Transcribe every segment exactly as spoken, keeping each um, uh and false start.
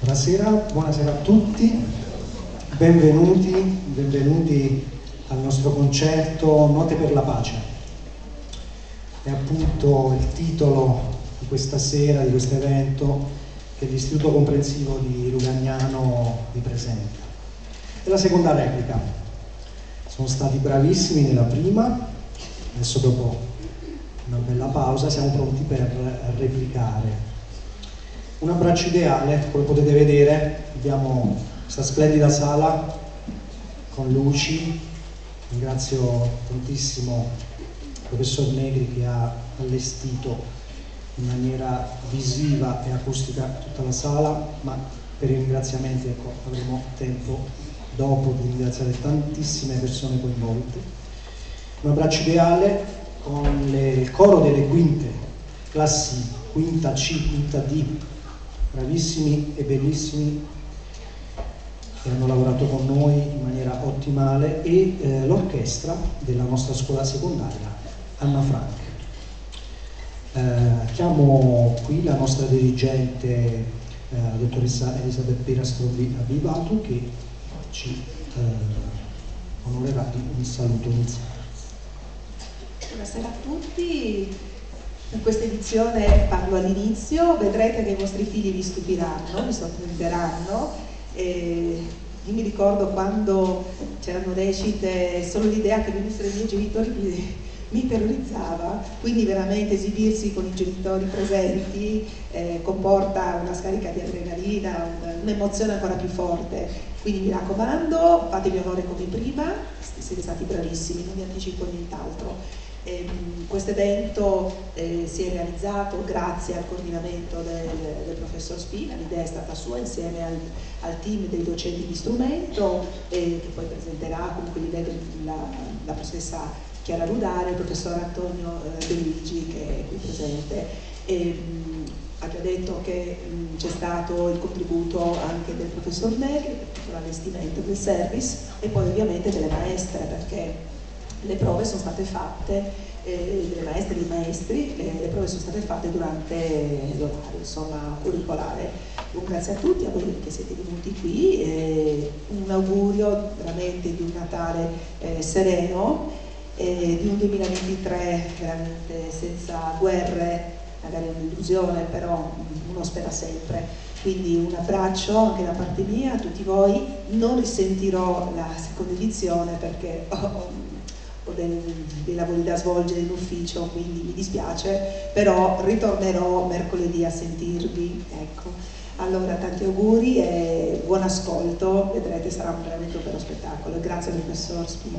Buonasera, buonasera a tutti, benvenuti, benvenuti al nostro concerto Note per la Pace. È appunto il titolo di questa sera, di questo evento che l'Istituto Comprensivo di Rugagnano vi presenta. È la seconda replica. Sono stati bravissimi nella prima, adesso dopo una bella pausa siamo pronti per replicare. Un abbraccio ideale, come potete vedere abbiamo questa splendida sala con luci. Ringrazio tantissimo il professor Negri che ha allestito in maniera visiva e acustica tutta la sala, ma per i ringraziamenti ecco, avremo tempo dopo di ringraziare tantissime persone coinvolte. Un abbraccio ideale con le, il coro delle quinte, classi quinta C, quinta D, bravissimi e bellissimi che hanno lavorato con noi in maniera ottimale, e eh, l'orchestra della nostra scuola secondaria Anna Frank. Eh, chiamo qui la nostra dirigente, eh, la dottoressa Elisabeth Pirastro Vivatu, che ci eh, onorerà di un saluto iniziale. Buonasera a tutti. In questa edizione parlo all'inizio, vedrete che i vostri figli vi stupiranno, vi sorprenderanno. E io mi ricordo quando c'erano recite, solo l'idea che venissero i miei genitori mi, mi terrorizzava, quindi veramente esibirsi con i genitori presenti eh, comporta una scarica di adrenalina, un'emozione ancora più forte. Quindi mi raccomando, fatevi onore come prima, siete stati bravissimi, non vi anticipo nient'altro. Questo evento eh, si è realizzato grazie al coordinamento del, del professor Spina, l'idea è stata sua insieme al, al team dei docenti di strumento, eh, che poi presenterà comunque l'idea la, la professoressa Chiara Rudare, il professor Antonio eh, De Luigi che è qui presente. E, mh, ha già detto che c'è stato il contributo anche del professor Negri per l'allestimento del service e poi ovviamente delle maestre, perché le prove sono state fatte, eh, delle maestre e dei maestri, le, le prove sono state fatte durante l'orario, insomma, curricolare. Un grazie a tutti, a voi che siete venuti qui, eh, un augurio veramente di un Natale eh, sereno, eh, di un duemilaventitré veramente senza guerre, magari è un'illusione, però uno spera sempre. Quindi un abbraccio anche da parte mia a tutti voi. Non risentirò la seconda edizione perché ho, ho dei, dei lavori da svolgere in ufficio, quindi mi dispiace, però ritornerò mercoledì a sentirvi. Ecco. Allora tanti auguri e buon ascolto, vedrete sarà un veramente un bello spettacolo. Grazie al professor Spina.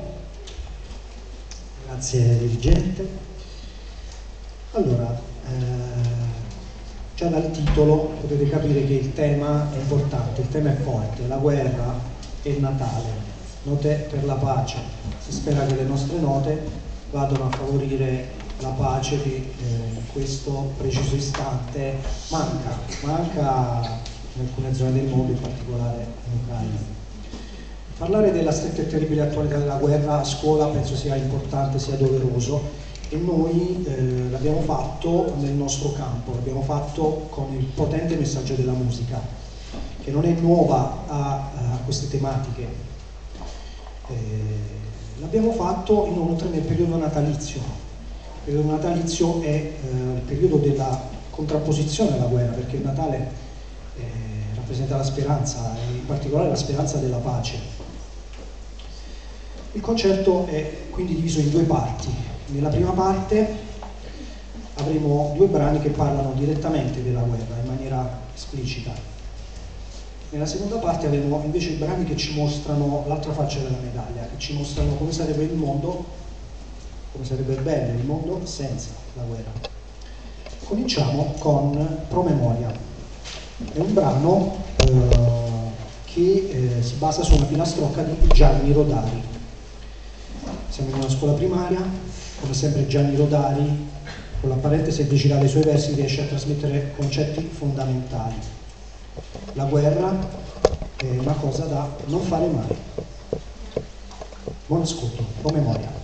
Grazie dirigente. Allora, eh, già dal titolo potete capire che il tema è importante, il tema è forte, la guerra e il Natale, note per la pace. Si spera che le nostre note vadano a favorire la pace che eh, in questo preciso istante manca, manca in alcune zone del mondo, in particolare in Ucraina. Parlare della stretta e terribile attualità della guerra a scuola penso sia importante, sia doveroso, e noi eh, l'abbiamo fatto nel nostro campo, l'abbiamo fatto con il potente messaggio della musica, che non è nuova a, a queste tematiche. Eh, l'abbiamo fatto inoltre nel periodo natalizio. Il periodo natalizio è eh, il periodo della contrapposizione alla guerra, perché il Natale eh, rappresenta la speranza, e in particolare la speranza della pace. Il concerto è quindi diviso in due parti. Nella prima parte avremo due brani che parlano direttamente della guerra in maniera esplicita. Nella seconda parte avremo invece i brani che ci mostrano l'altra faccia della medaglia, che ci mostrano come sarebbe il mondo, come sarebbe bello il mondo senza la guerra. Cominciamo con Promemoria. È un brano eh, che eh, si basa su una filastrocca di Gianni Rodari. Siamo in una scuola primaria. Come sempre Gianni Rodari, con l'apparente semplicità dei suoi versi, riesce a trasmettere concetti fondamentali. La guerra è una cosa da non fare mai. Buon ascolto, Promemoria.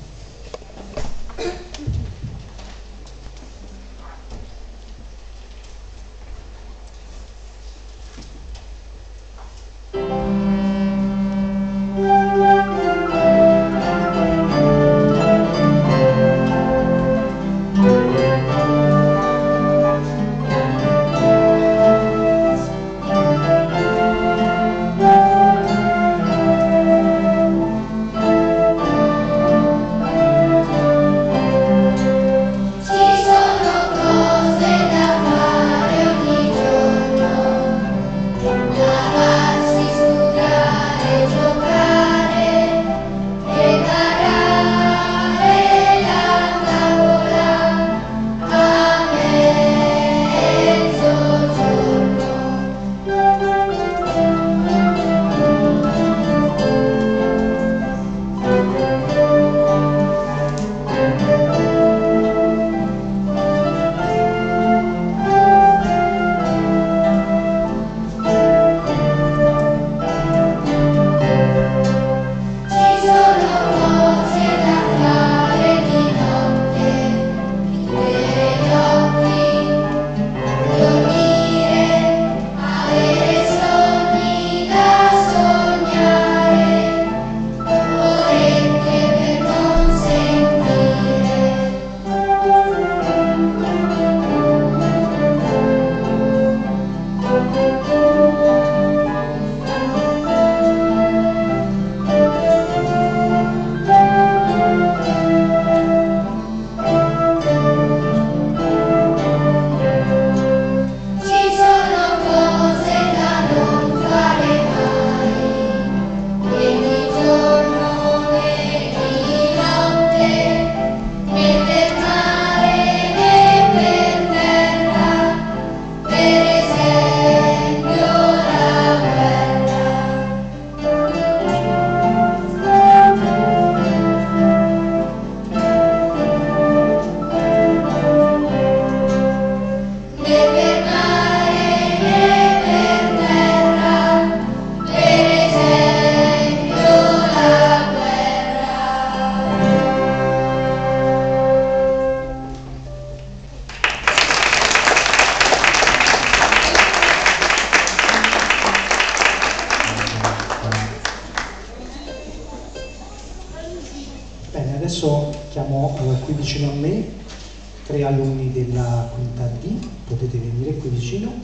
Abbiamo eh, qui vicino a me tre alunni della quinta D, potete venire qui vicino,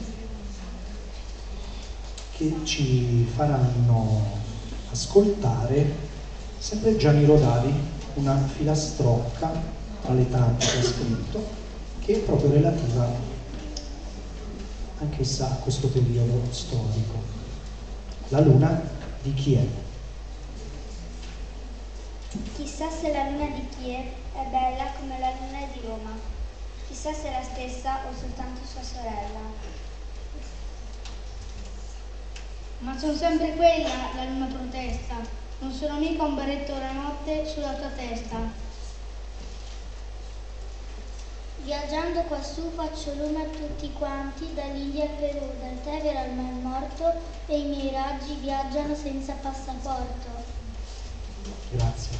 che ci faranno ascoltare sempre Gianni Rodari, una filastrocca tra le tante che ha scritto, che è proprio relativa anch'essa a questo periodo storico. La luna di Kiev. Chissà se la luna di Kiev è bella come la luna di Roma, chissà se è la stessa o soltanto sua sorella. Ma sono sempre quella la luna protesta, non sono mica un berretto la notte sulla tua testa. Viaggiando quassù faccio lume a tutti quanti, dall'India al Perù, dal Tevere al Mar Morto, e i miei raggi viaggiano senza passaporto. Grazie.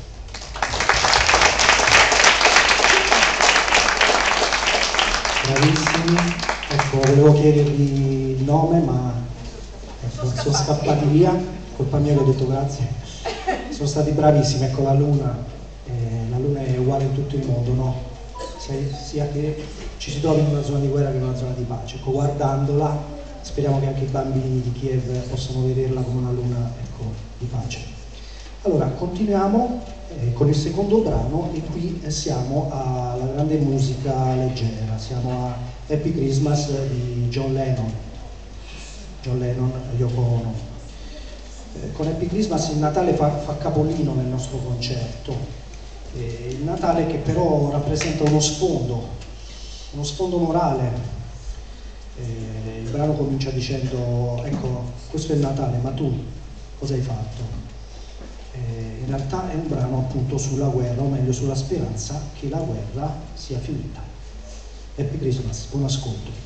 Bravissimi. Ecco, volevo chiedervi il nome, ma ecco, sono scappati via, colpa mia che ho detto grazie. Sono stati bravissimi. Ecco, la luna, eh, la luna è uguale in tutto il mondo, no? Sia che ci si trovi in una zona di guerra che in una zona di pace. Ecco, guardandola, speriamo che anche i bambini di Kiev possano vederla come una luna, ecco, di pace. Allora, continuiamo eh, con il secondo brano, e qui eh, siamo alla grande musica leggera, siamo a Happy Christmas di John Lennon, John Lennon e Yoko Ono. Eh, con Happy Christmas il Natale fa, fa capolino nel nostro concerto. Eh, il Natale che però rappresenta uno sfondo, uno sfondo morale. Eh, il brano comincia dicendo: ecco, questo è il Natale, ma tu cosa hai fatto? Eh, in realtà è un brano appunto sulla guerra, o meglio sulla speranza che la guerra sia finita. Happy Christmas, buon ascolto.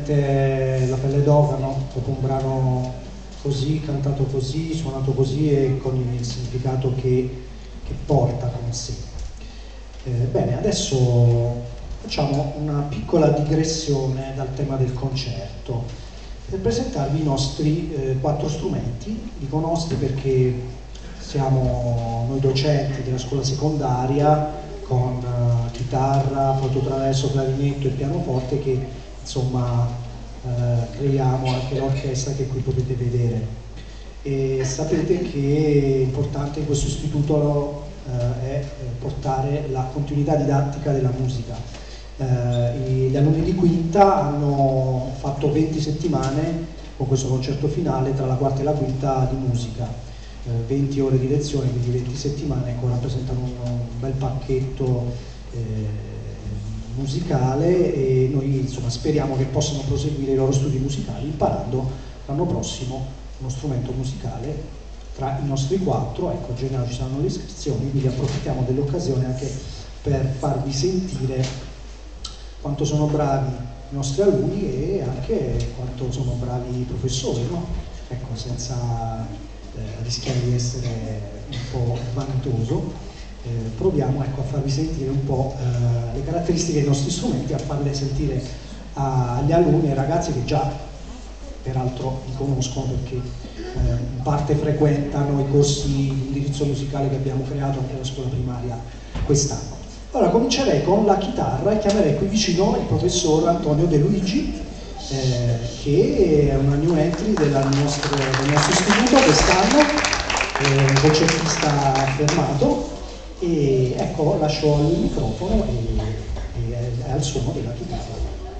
mette la pelle d'organo dopo un brano così, cantato così, suonato così e con il significato che, che porta con sé. Eh, bene, adesso facciamo una piccola digressione dal tema del concerto per presentarvi i nostri eh, quattro strumenti. Dico nostri perché siamo noi docenti della scuola secondaria con uh, chitarra, flauto-traverso, clarinetto e pianoforte che insomma uh, creiamo anche l'orchestra che qui potete vedere. E sapete che importante in questo istituto uh, è portare la continuità didattica della musica. Uh, gli alunni di quinta hanno fatto venti settimane con questo concerto finale tra la quarta e la quinta di musica. venti ore di lezione, quindi venti settimane, che rappresentano un bel pacchetto eh, musicale e noi insomma speriamo che possano proseguire i loro studi musicali imparando l'anno prossimo uno strumento musicale tra i nostri quattro. Ecco, a gennaio ci saranno le iscrizioni, quindi approfittiamo dell'occasione anche per farvi sentire quanto sono bravi i nostri alunni e anche quanto sono bravi i professori, no? Ecco, senza Eh, rischiare di essere un po' vanitoso, eh, proviamo ecco, a farvi sentire un po' eh, le caratteristiche dei nostri strumenti, a farle sentire agli alunni e ai ragazzi che già peraltro li conoscono perché eh, in parte frequentano i corsi di indirizzo musicale che abbiamo creato anche alla scuola primaria quest'anno. Allora comincerei con la chitarra e chiamerei qui vicino il professor Antonio De Luigi, Eh, che è una new entry della nostra, del nostro istituto quest'anno, è un concertista affermato e ecco lascio il microfono e, e è al suono della chitarra.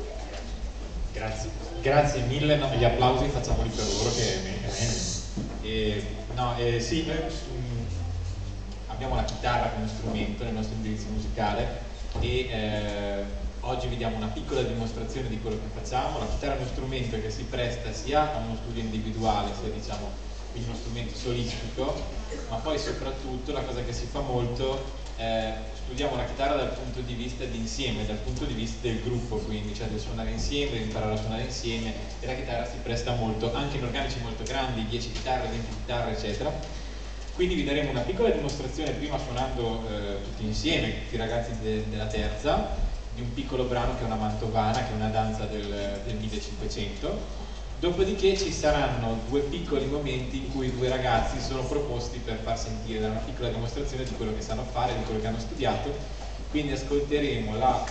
Grazie, grazie mille, no, gli applausi facciamoli per loro che è e, no, eh, sì, noi mh, abbiamo la chitarra come strumento nel nostro indirizzo musicale e eh, oggi vediamo una piccola dimostrazione di quello che facciamo. La chitarra è uno strumento che si presta sia a uno studio individuale, sia diciamo quindi uno strumento solistico, ma poi soprattutto la cosa che si fa molto, eh, studiamo la chitarra dal punto di vista d'insieme, dal punto di vista del gruppo, quindi cioè del suonare insieme, di imparare a suonare insieme, e la chitarra si presta molto, anche in organici molto grandi, dieci chitarre, venti chitarre, eccetera. Quindi vi daremo una piccola dimostrazione, prima suonando eh, tutti insieme, tutti i ragazzi de della terza, di un piccolo brano che è una mantovana, che è una danza del, del millecinquecento. Dopodiché ci saranno due piccoli momenti in cui i due ragazzi sono proposti per far sentire una piccola dimostrazione di quello che sanno fare, di quello che hanno studiato. Quindi ascolteremo la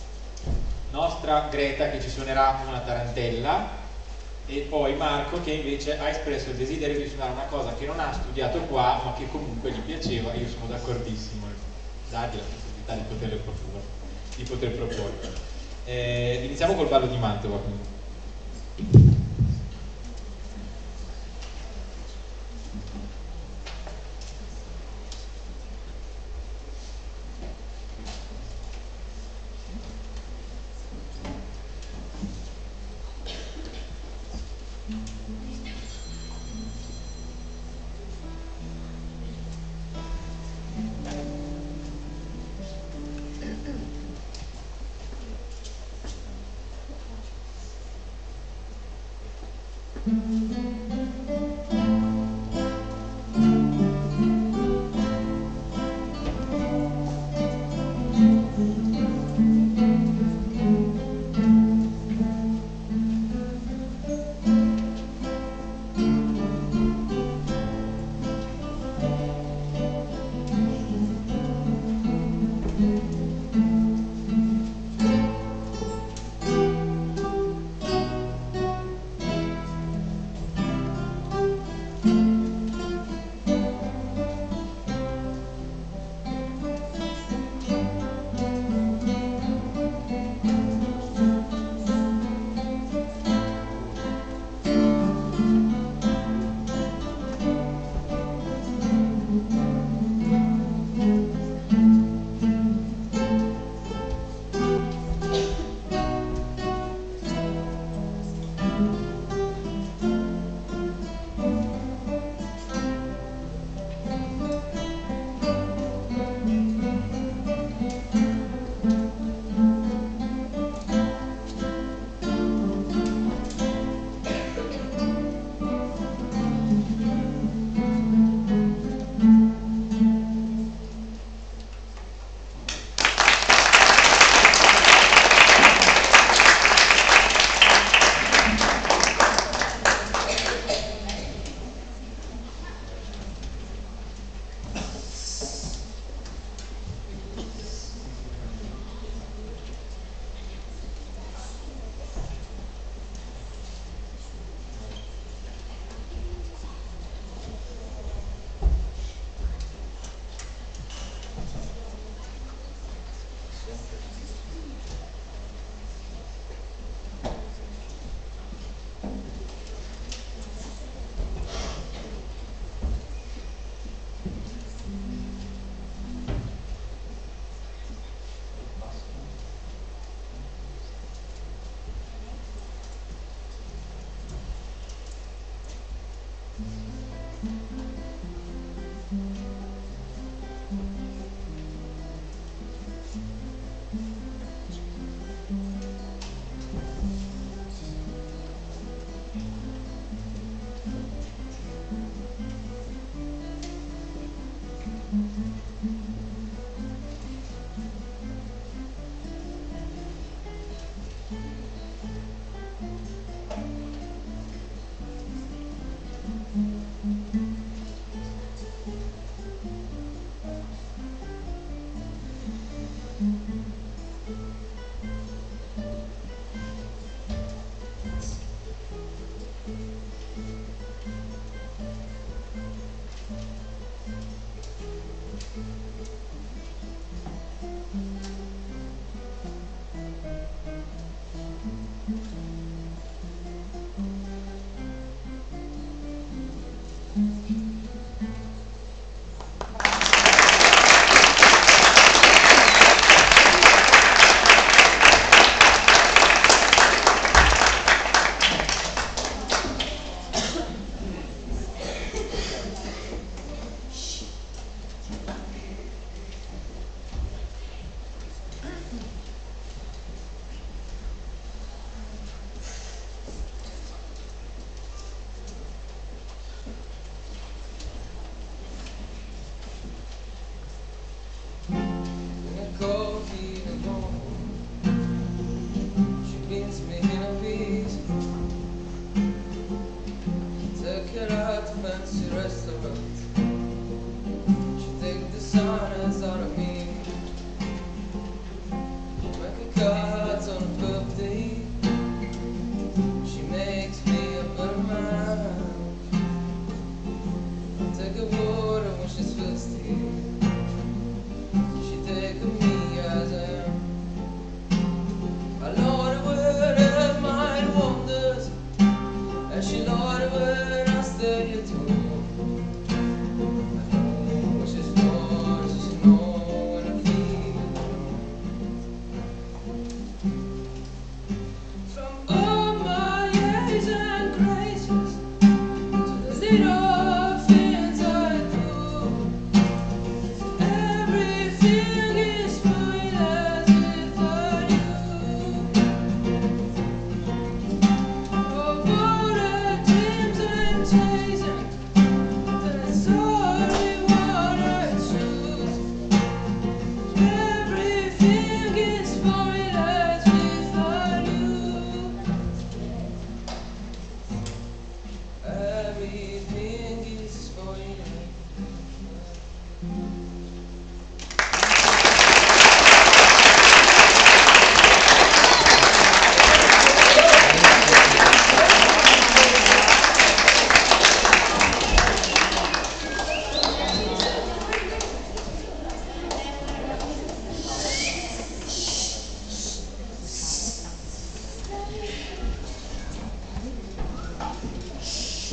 nostra Greta che ci suonerà una tarantella e poi Marco che invece ha espresso il desiderio di suonare una cosa che non ha studiato qua ma che comunque gli piaceva. Io sono d'accordissimo, dargli la possibilità di poterle proporre. Di poter proporre. Eh, iniziamo col ballo di Mantova. Quindi.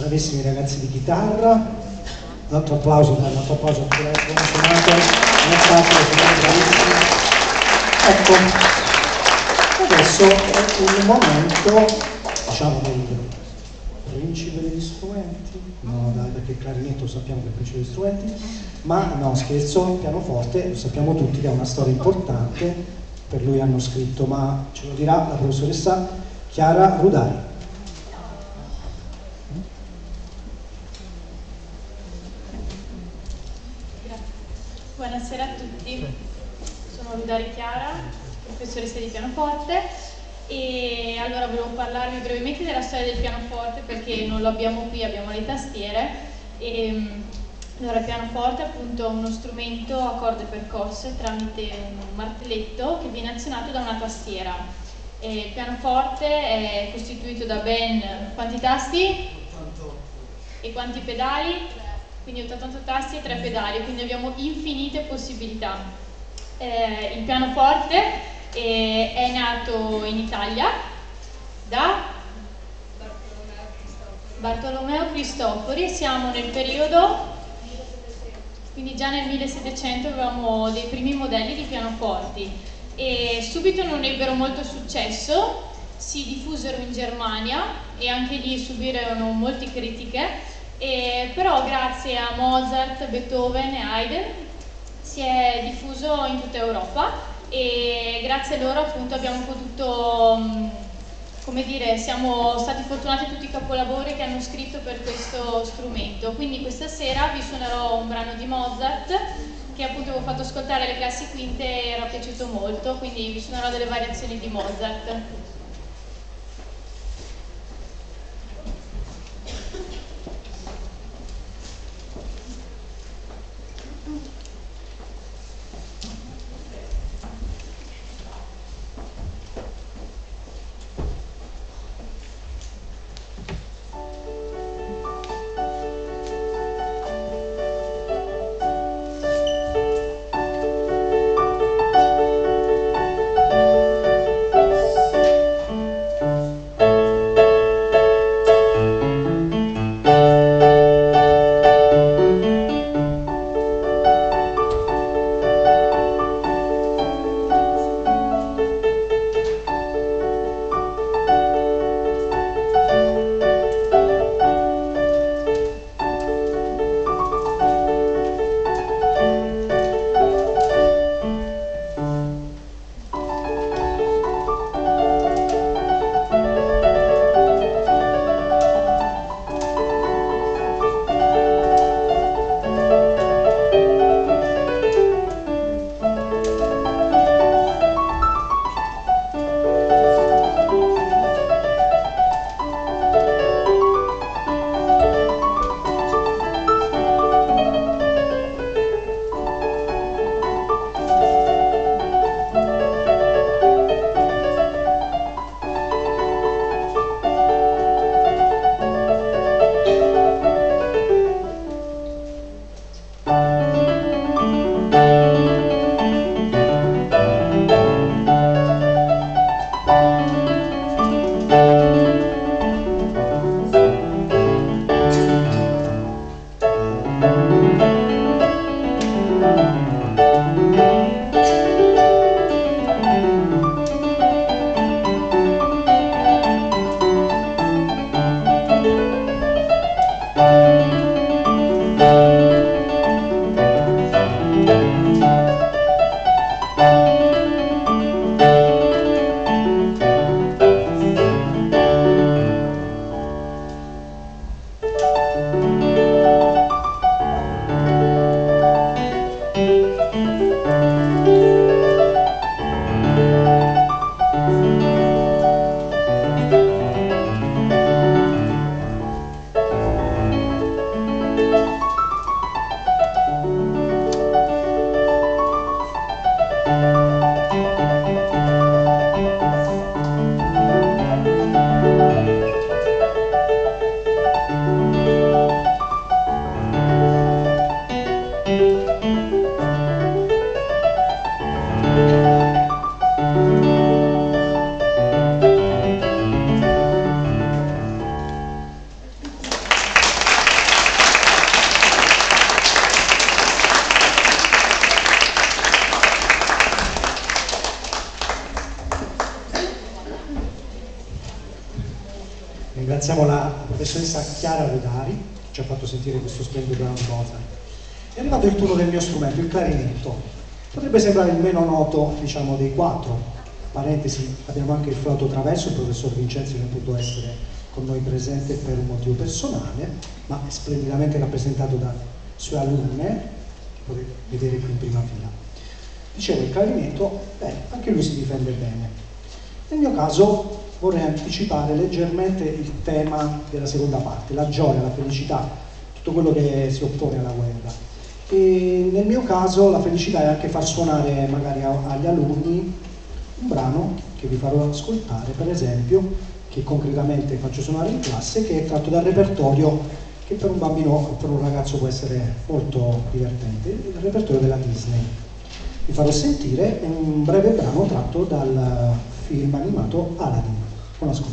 bravissimi ragazzi di chitarra, un altro applauso, un altro applauso a lei, buon suonato, un altro sono bravissimi. Ecco, adesso è il momento, diciamo, del principe degli strumenti, no dai, perché il clarinetto lo sappiamo che è il principe degli strumenti, ma no, scherzo, il pianoforte lo sappiamo tutti che ha una storia importante, per lui hanno scritto, ma ce lo dirà la professoressa Chiara Rudari. Buonasera a tutti, sono Rudari Chiara, professoressa di pianoforte, e allora volevo parlarvi brevemente della storia del pianoforte perché non lo abbiamo qui, abbiamo le tastiere. E, allora, il pianoforte è appunto uno strumento a corde percosse tramite un martelletto che viene azionato da una tastiera. E il pianoforte è costituito da ben quanti tasti? ottantotto. E quanti pedali? Quindi ottantotto tasti e tre pedali, quindi abbiamo infinite possibilità. Eh, il pianoforte eh, è nato in Italia da Bartolomeo Cristofori e siamo nel periodo, quindi già nel millesettecento avevamo dei primi modelli di pianoforti e subito non ebbero molto successo, si diffusero in Germania e anche lì subirono molte critiche. E però grazie a Mozart, Beethoven e Haydn si è diffuso in tutta Europa e grazie a loro appunto abbiamo potuto, come dire, siamo stati fortunati tutti i capolavori che hanno scritto per questo strumento. Quindi questa sera vi suonerò un brano di Mozart che appunto avevo fatto ascoltare alle classi quinte e era piaciuto molto, quindi vi suonerò delle variazioni di Mozart. ringraziamo la professoressa Chiara Rodari, che ci ha fatto sentire questo splendido brano di Mozart. È arrivato il turno del mio strumento, il clarinetto. Potrebbe sembrare il meno noto, diciamo, dei quattro. Parentesi, abbiamo anche il flauto traverso, il professor Vincenzi non potuto essere con noi presente per un motivo personale, ma è splendidamente rappresentato da sue alunne, che potete vedere qui in prima fila. Dicevo, il clarinetto, beh, anche lui si difende bene. Nel mio caso vorrei anticipare leggermente il tema della seconda parte, la gioia, la felicità, tutto quello che si oppone alla guerra. E nel mio caso la felicità è anche far suonare magari a, agli alunni un brano che vi farò ascoltare, per esempio, che concretamente faccio suonare in classe, che è tratto dal repertorio che per un bambino o per un ragazzo può essere molto divertente, il repertorio della Disney. Vi farò sentire un breve brano tratto dal film animato Aladdin. Buon ascolto.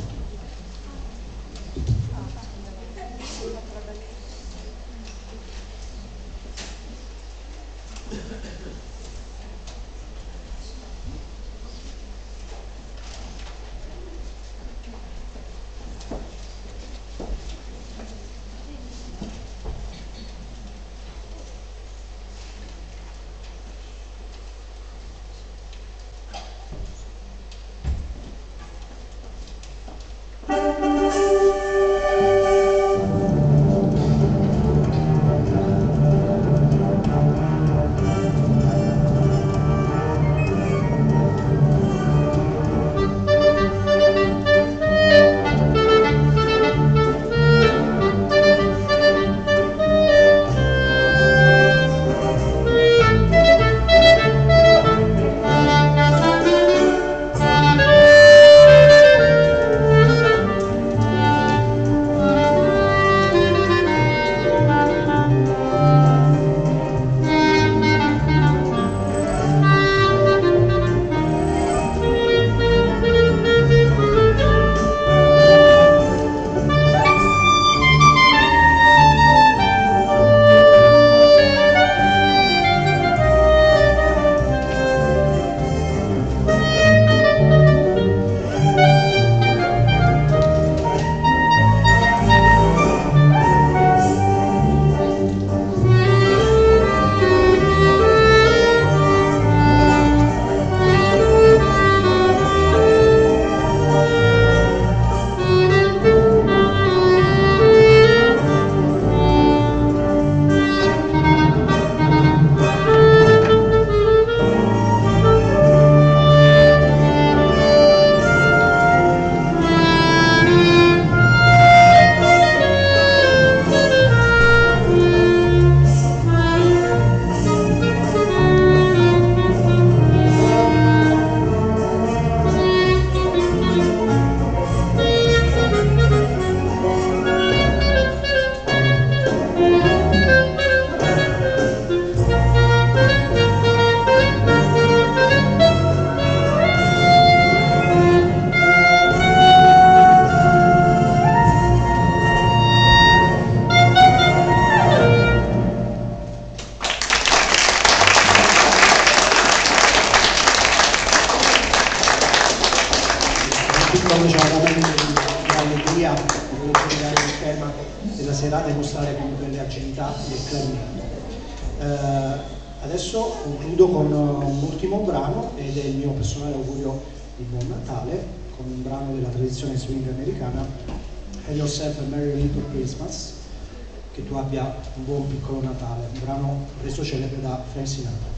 serata e mostrare comunque le agilità del clarinetto. Eh, adesso concludo con un ultimo brano ed è il mio personale augurio di buon Natale, con un brano della tradizione swing americana, Have Yourself a Merry Little Christmas, che tu abbia un buon piccolo Natale, un brano reso celebre da Frank Sinatra.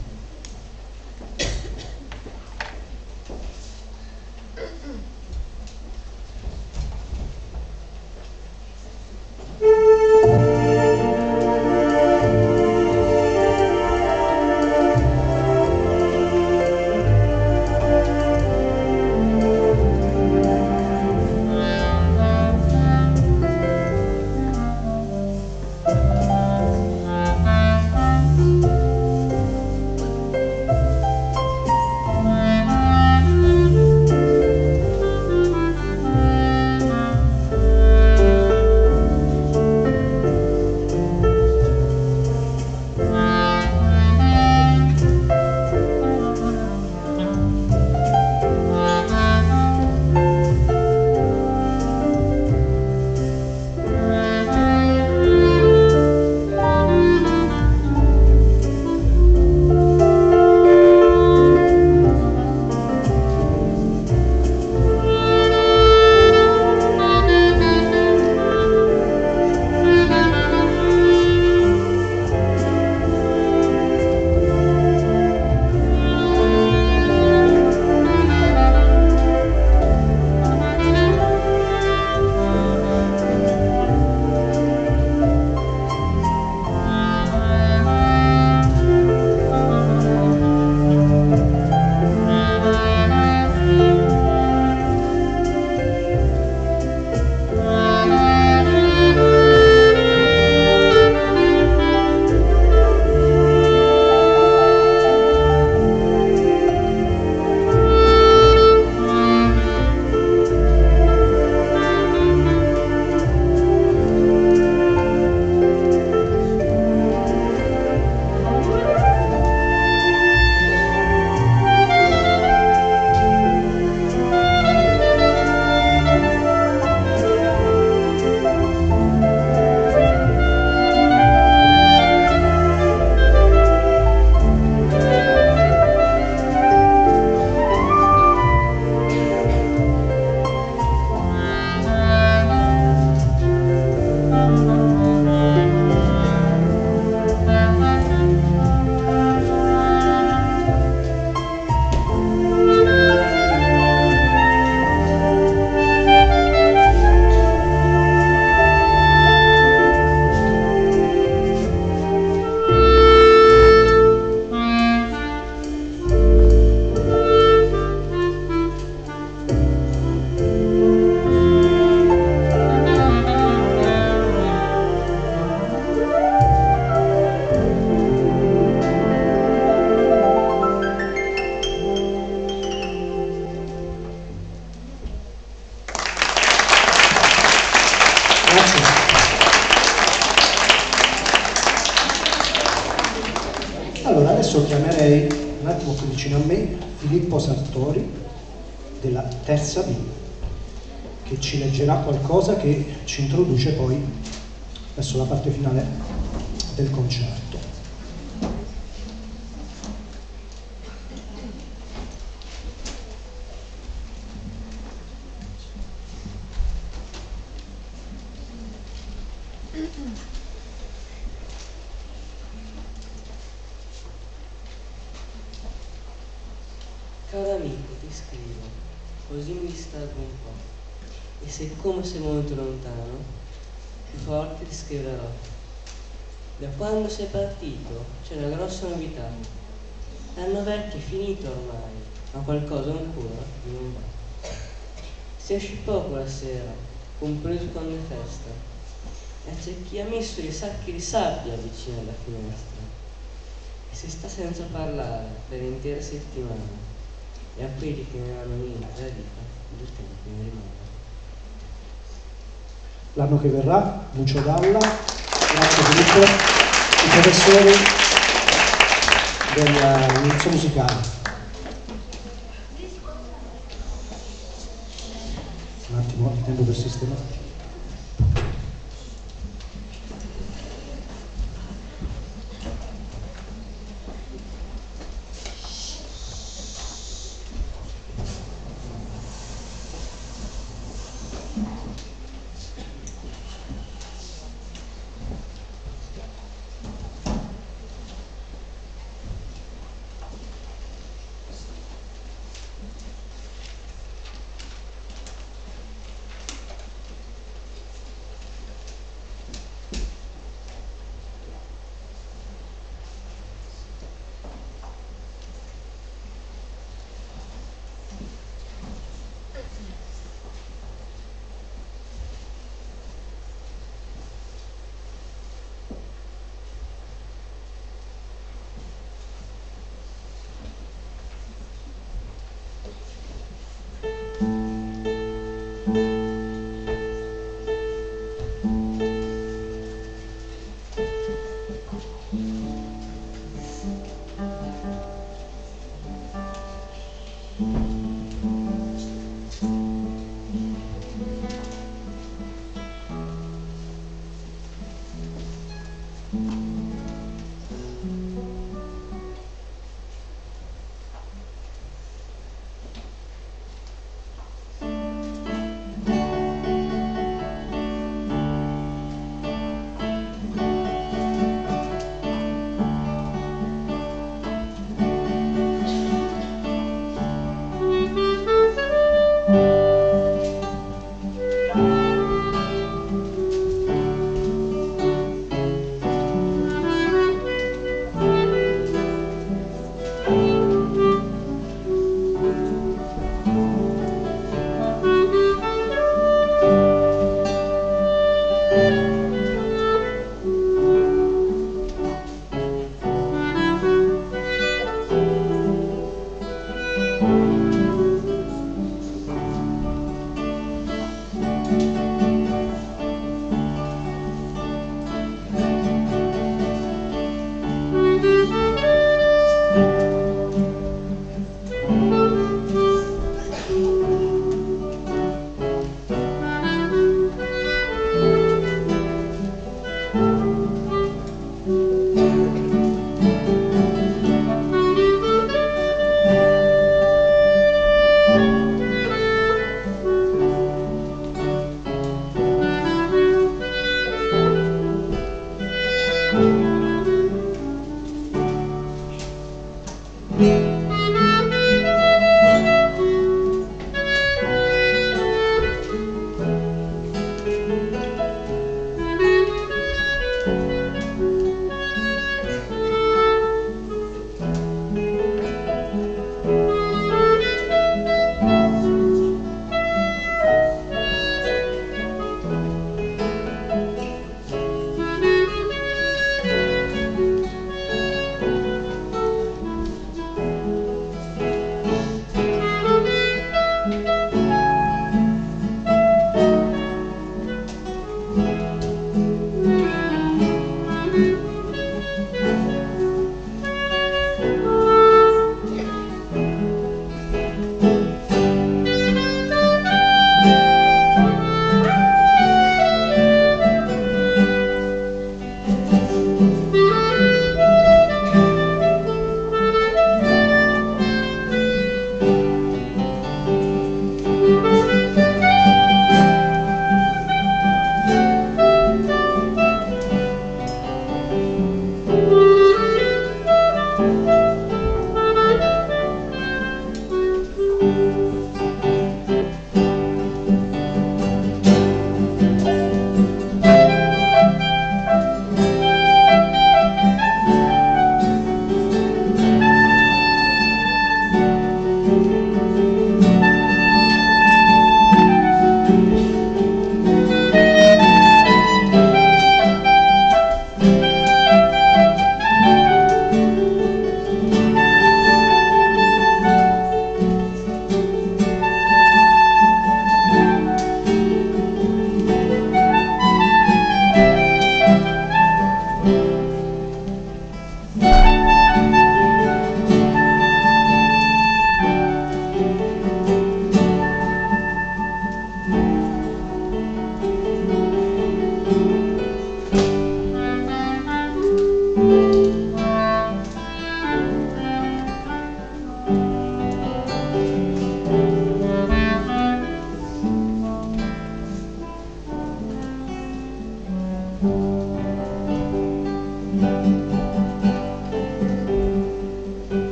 Allora, adesso chiamerei un attimo più vicino a me Filippo Sartori della Terza B, che ci leggerà qualcosa che ci introduce poi verso la parte finale del concerto. Caro amico, ti scrivo, così mi distraggo un po', e siccome sei molto lontano, più forte ti scriverò. Da quando sei partito c'è una grossa novità. L'anno vecchio è finito ormai, ma qualcosa ancora non va. Si esce poco la sera, compreso quando è festa, e c'è chi ha messo i sacchi di sabbia vicino alla finestra, e si sta senza parlare per intere settimane. E a quelli che non hanno niente da dire, il tempo ne rimane. L'anno che verrà, Lucio Dalla, grazie Filippo, i professori dell'inizio musicale. Un attimo, il tempo per sistemare.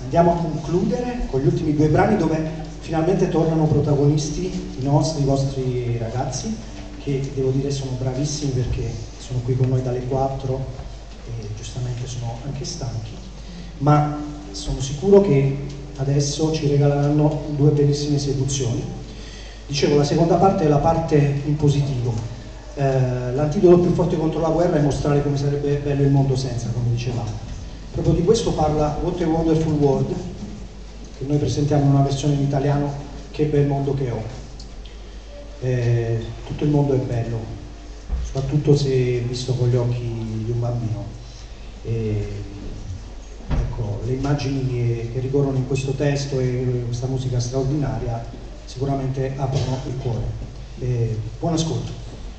andiamo a concludere con gli ultimi due brani dove finalmente tornano protagonisti i nostri, i vostri ragazzi, che devo dire sono bravissimi perché sono qui con noi dalle quattro e giustamente sono anche stanchi, ma sono sicuro che adesso ci regaleranno due bellissime esecuzioni. Dicevo, la seconda parte è la parte in positivo. Eh, l'antidoto più forte contro la guerra è mostrare come sarebbe bello il mondo senza, come dicevamo. Proprio di questo parla What a Wonderful World, che noi presentiamo in una versione in italiano, Che bel mondo che ho. Eh, tutto il mondo è bello, soprattutto se visto con gli occhi di un bambino. E, ecco, le immagini che, che ricorrono in questo testo e questa musica straordinaria sicuramente aprono il cuore. Eh, buon ascolto.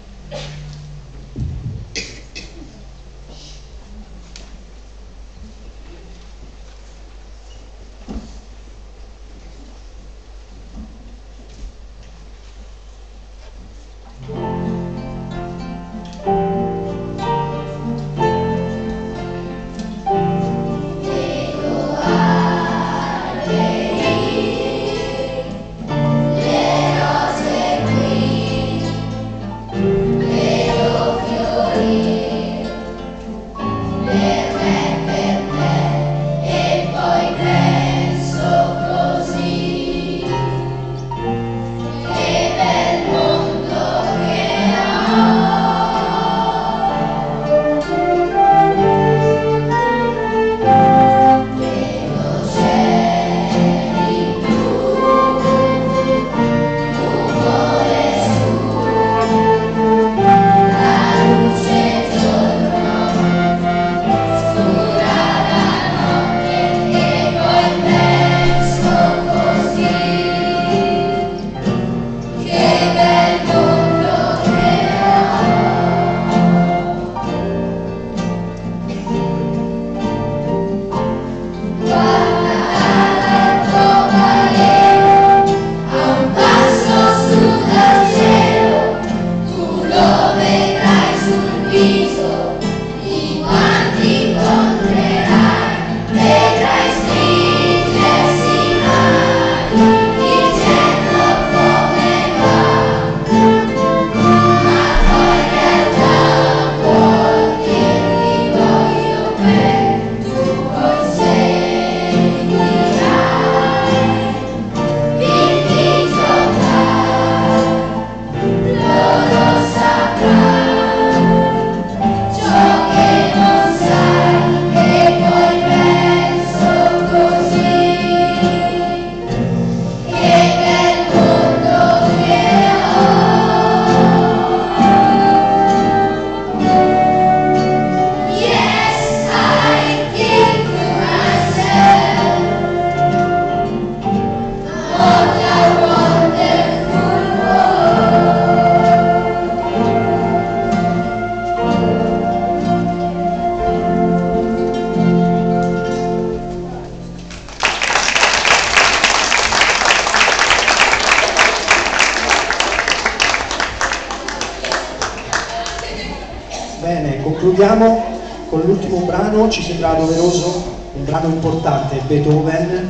Concludiamo con l'ultimo brano, ci sembra doveroso, un brano importante, Beethoven,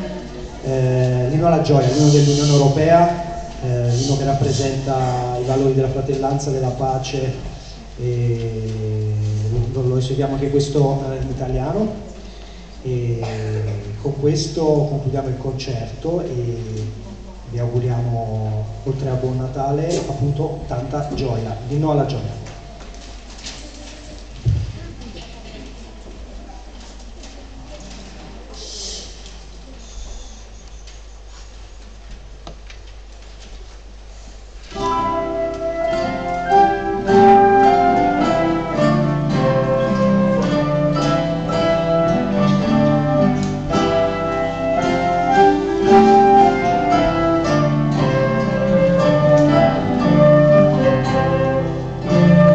eh, l'inno alla gioia, l'inno dell'Unione Europea, eh, l'inno che rappresenta i valori della fratellanza, della pace, e lo, lo eseguiamo anche questo eh, in italiano, e con questo concludiamo il concerto e vi auguriamo, oltre a buon Natale, appunto tanta gioia, l'inno alla gioia. Thank you.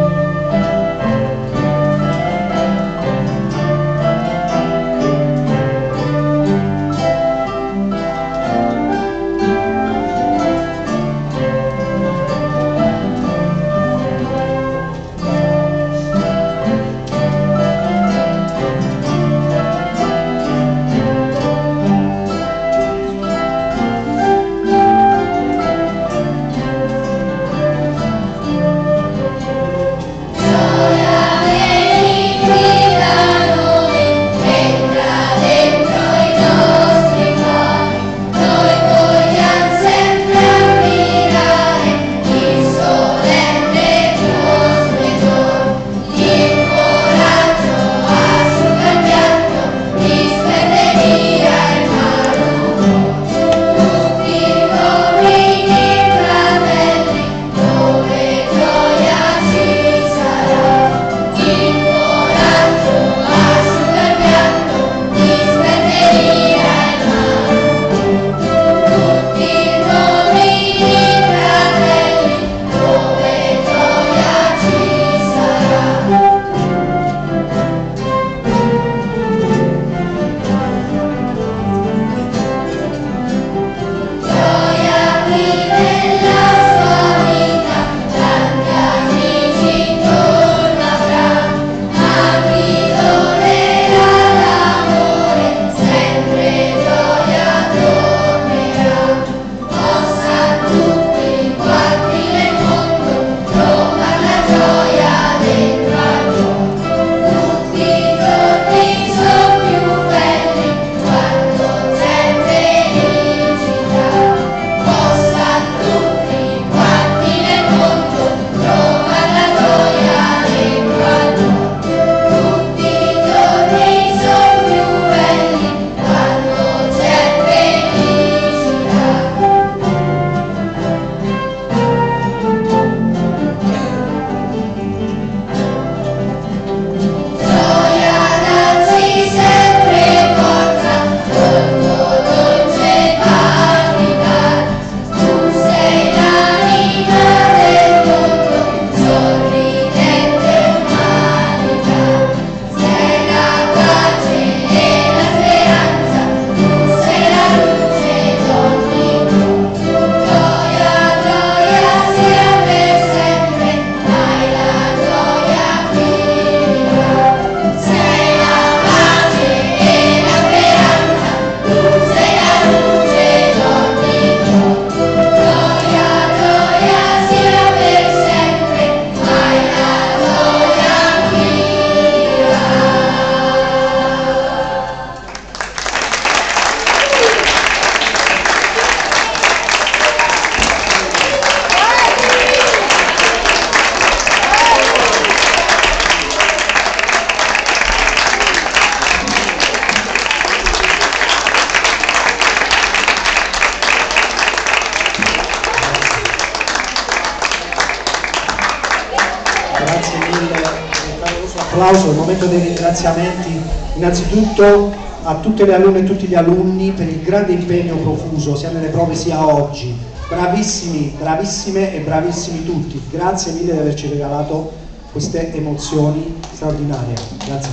applauso, il momento dei ringraziamenti innanzitutto a tutte le alunne e tutti gli alunni per il grande impegno profuso sia nelle prove sia oggi. Bravissimi, bravissime e bravissimi tutti, grazie mille di averci regalato queste emozioni straordinarie, grazie.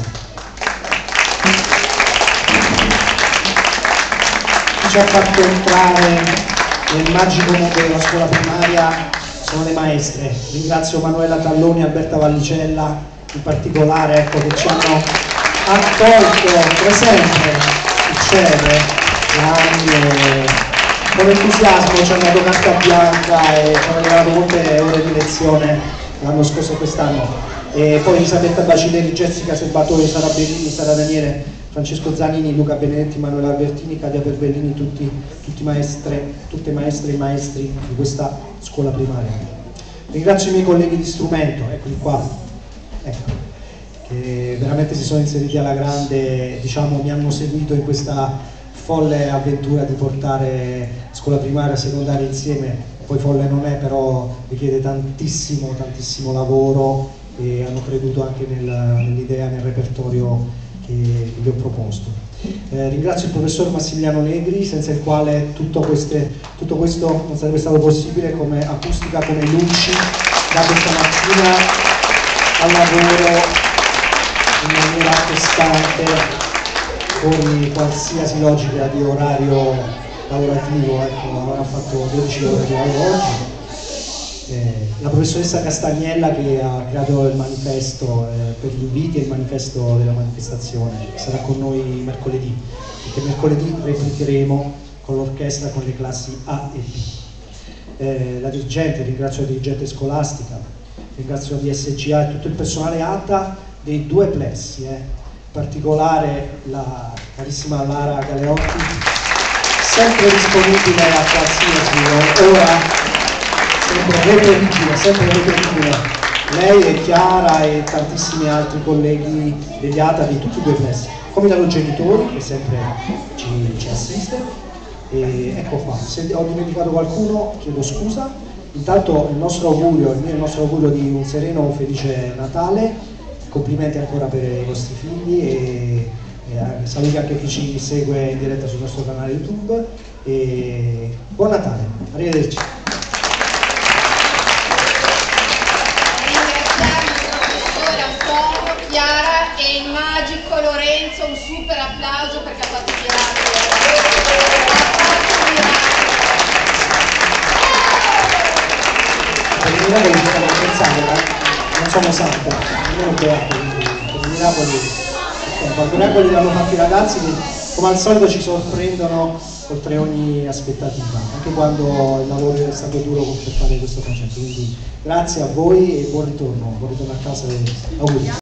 Chi ci ha fatto entrare nel magico mondo della scuola primaria sono le maestre. Ringrazio Manuela Talloni e Alberta Vallicella in particolare, ecco, che ci hanno accolto, come sempre succede, e con entusiasmo ci hanno dato carta bianca e ci hanno regalato molte ore di lezione l'anno scorso e quest'anno. E poi Elisabetta Bacileri, Jessica Serbatore, Sara Bellini, Sara Daniele, Francesco Zanini, Luca Benedetti, Manuela Albertini, Katia Perbellini, tutti, tutti maestre, tutte maestre e maestri di questa scuola primaria. Ringrazio i miei colleghi di strumento, eccoli qua, ecco, che veramente si sono inseriti alla grande, diciamo, mi hanno seguito in questa folle avventura di portare scuola primaria e secondaria insieme. Poi folle non è, però richiede tantissimo, tantissimo lavoro e hanno creduto anche nel, nell'idea, nel repertorio che gli ho proposto. Eh, ringrazio il professor Massimiliano Negri, senza il quale tutto, queste, tutto questo non sarebbe stato possibile, come acustica, come luci, da questa mattina al lavoro in maniera costante, fuori qualsiasi logica di orario lavorativo, ecco, avrà fatto dodici ore di lavoro oggi. Eh, la professoressa Castagnella che ha creato il manifesto eh, per gli inviti e il manifesto della manifestazione, sarà con noi mercoledì, perché mercoledì replicheremo con l'orchestra con le classi A e B. Eh, la dirigente, ringrazio la dirigente scolastica, ringrazio la D S G A e tutto il personale A T A dei due plessi, eh. In particolare la carissima Lara Galeotti, sempre disponibile a qualsiasi ora, sempre reperibile, sempre reperibile. Lei e Chiara e tantissimi altri colleghi degli A T A di tutti i due plessi. Comitato Genitori, che sempre ci, ci assiste. E ecco qua, se ho dimenticato qualcuno chiedo scusa. Intanto il nostro augurio, il mio il nostro augurio di un sereno felice Natale. Complimenti ancora per i vostri figli e, e saluti anche chi ci segue in diretta sul nostro canale YouTube e buon Natale, arrivederci. Ringraziamo il professore Antonio, Chiara e il magico Lorenzo, un super applauso perché ha fatto miracoli. Per i miracoli ci stiamo pensando, non sono santo, non ho beato, quindi per i miracoli, i miracoli li hanno fatti i ragazzi che come al solito ci sorprendono oltre ogni aspettativa, anche quando il lavoro è stato duro per fare questo concerto. Quindi grazie a voi e buon ritorno, buon ritorno a casa e auguri.